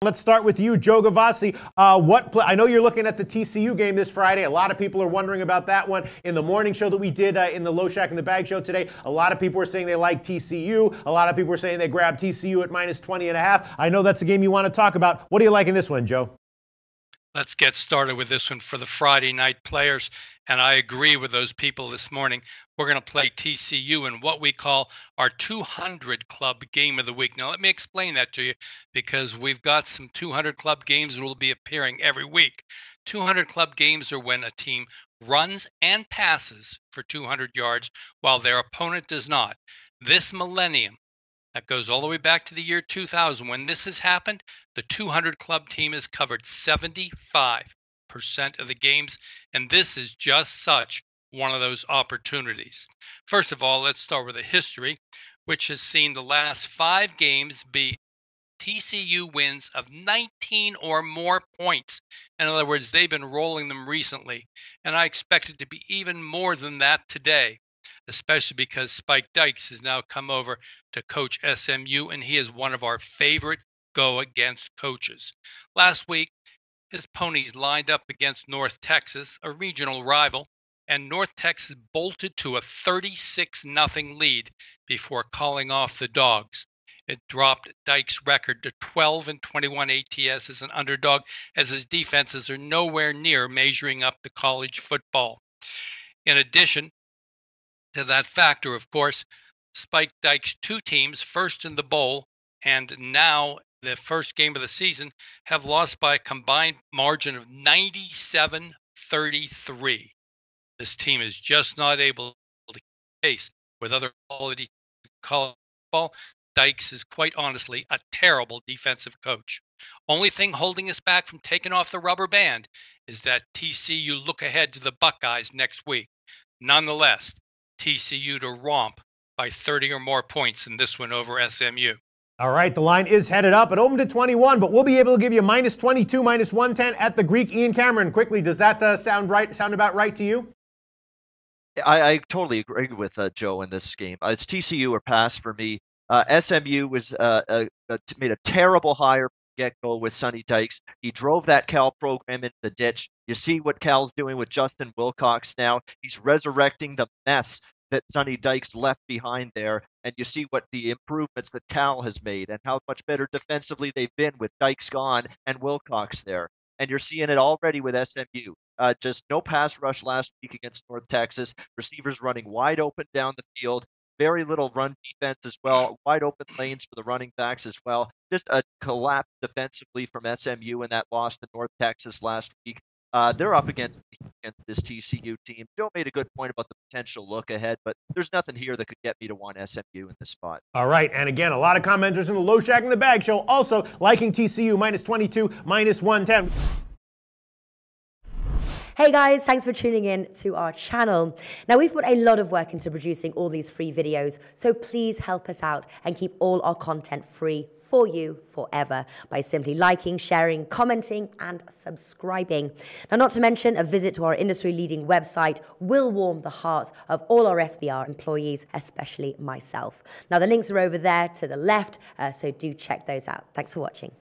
Let's start with you, Joe Gavassi. I know you're looking at the TCU game this Friday. A lot of people are wondering about that one. In the morning show that we did in the Low Shack in the Bag show today, a lot of people were saying they like TCU. A lot of people were saying they grabbed TCU at -20.5. I know that's a game you want to talk about. What do you like in this one, Joe? Let's get started with this one for the Friday night players. And I agree with those people this morning. We're going to play TCU in what we call our 200 Club game of the week. Now, let me explain that to you because we've got some 200 Club games that will be appearing every week. 200 Club games are when a team runs and passes for 200 yards while their opponent does not. This millennium, that goes all the way back to the year 2000. When this has happened, the 200 Club team has covered 75% of the games, and this is just such one of those opportunities. First of all, let's start with the history, which has seen the last 5 games be TCU wins of 19 or more points. In other words, they've been rolling them recently, and I expect it to be even more than that today, especially because Spike Dykes has now come over to coach SMU, and he is one of our favorite go-against coaches. Last week, his ponies lined up against North Texas, a regional rival, and North Texas bolted to a 36-0 lead before calling off the Dogs. It dropped Dykes' record to 12-21 ATS as an underdog, as his defenses are nowhere near measuring up to college football. In addition to that factor, of course, Spike Dykes' 2 teams, first in the bowl and now the first game of the season, have lost by a combined margin of 97-33. This team is just not able to keep pace with other quality college football. Dykes is quite honestly a terrible defensive coach. Only thing holding us back from taking off the rubber band is that TCU look ahead to the Buckeyes next week. Nonetheless, TCU to romp by 30 or more points in this one over SMU. All right, the line is headed up. It opened at 21, but we'll be able to give you -22, -110 at the Greek. Ian Cameron, quickly, does that sound about right to you? I totally agree with Joe in this game. It's TCU or pass for me. SMU was made a terrible hire get-go with Sonny Dykes. He drove that Cal program into the ditch. You see what Cal's doing with Justin Wilcox now. He's resurrecting the mess that Sonny Dykes left behind there, and you see what the improvements that Cal has made and how much better defensively they've been with Dykes gone and Wilcox there. And you're seeing it already with SMU. Just no pass rush last week against North Texas. Receivers running wide open down the field. Very little run defense as well. Wide open lanes for the running backs as well. Just a collapse defensively from SMU in that loss to North Texas last week. They're up against this TCU team. Joe made a good point about the potential look ahead, but there's nothing here that could get me to want SMU in this spot. All right, and again, a lot of commenters in the Low Shack in the Bag show also liking TCU -22, -110. Hey guys, thanks for tuning in to our channel. Now, we've put a lot of work into producing all these free videos, so please help us out and keep all our content free for you forever by simply liking, sharing, commenting, and subscribing. Now, not to mention, a visit to our industry-leading website will warm the hearts of all our SBR employees, especially myself. Now, the links are over there to the left, so do check those out. Thanks for watching.